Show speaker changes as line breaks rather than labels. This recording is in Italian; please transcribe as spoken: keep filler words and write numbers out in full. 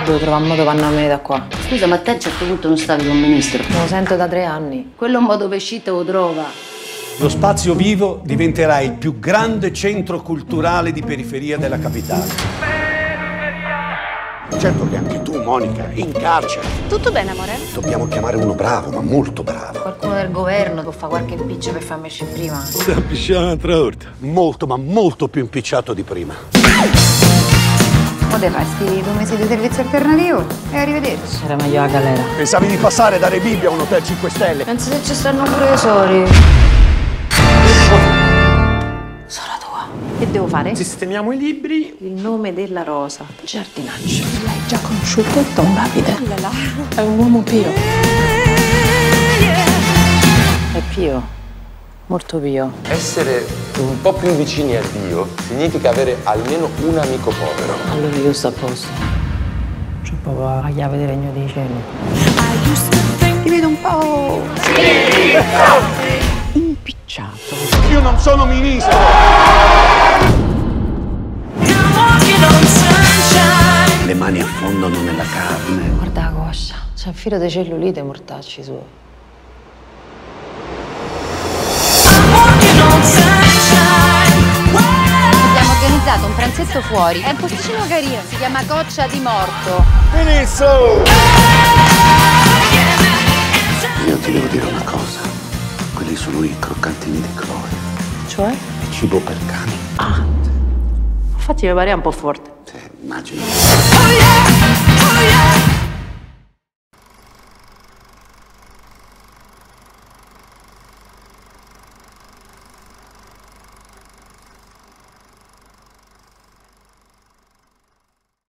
devo trovare un modo per andare da qua.
Scusa, ma te a un certo punto non stavi con il ministro?
Lo sento da tre anni.
Quello un modo per uscire te lo trova.
Lo Spazio Vivo diventerà il più grande centro culturale di periferia della capitale.
Certo che anche tu, Monica, in carcere.
Tutto bene, amore?
Dobbiamo chiamare uno bravo, ma molto bravo.
Qualcuno del governo può fare qualche impiccio per farmi uscire prima.
Si appicciava un'altra volta.
Molto, ma molto più impicciato di prima.
Ma te fai due mesi di servizio alternativo e arrivederci.
Era meglio la galera.
Pensavi di passare da Re Bibbia a un hotel cinque stelle?
Penso se ci stanno pure i soli. Sono tua.
Che devo fare?
Sistemiamo i libri.
Il nome della rosa. Giardinaggio. L'hai già conosciuto? Don Davide.
Lala.
È un uomo pio. È pio. Molto pio.
Essere un po' più vicini a Dio significa avere almeno un amico povero.
Allora io sto a posto. C'ho proprio la chiave del regno dei cieli.
Ti vedo un po' impicciato.
Io non sono ministro! Le mani affondano nella carne.
Guarda la coscia. C'è un filo di cellulite mortacci su.
Abbiamo organizzato un pranzetto fuori. È un posticino carino. Si chiama Coccia di Morto.
Ministro! Io ti devo dire una cosa. Quelli sono i croccantini di Chloe.
Cioè?
Cibo per cani.
Infatti mi pare un po' forte.
Sì, immagino.